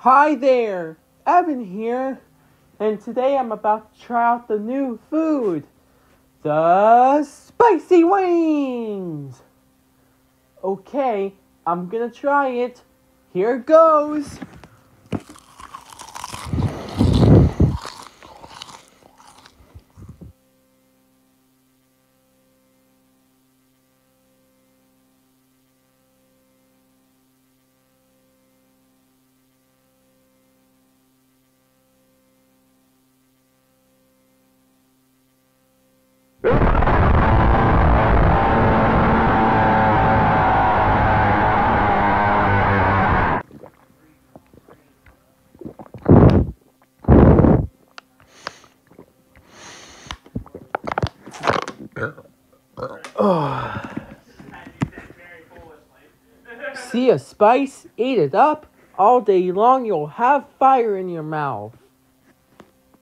Hi there, Evan here, and today I'm about to try out the new food, the spicy wings. Okay, I'm gonna try it. Here goes. See a spice? Eat it up. All day long you'll have fire in your mouth.